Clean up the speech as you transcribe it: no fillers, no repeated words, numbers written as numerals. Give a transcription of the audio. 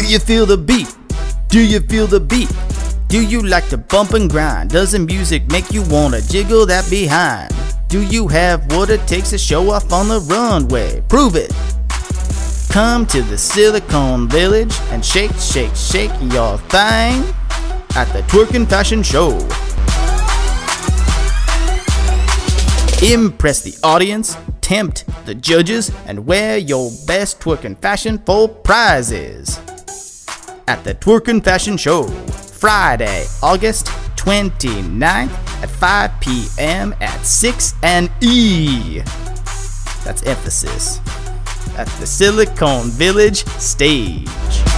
you feel the beat? Do you feel the beat? Do you like to bump and grind? Does the music make you wanna jiggle that behind? Do you have what it takes to show off on the runway? Prove it! Come to the Silicon Village and shake, shake, shake your thing at the Twerking Fashion Show. Impress the audience, tempt the judges, and wear your best twerking fashion for prizes at the Twerking Fashion Show, Friday, August 29th at 5 p.m. at 6 and E. That's Ephesus at the Silicon Village stage.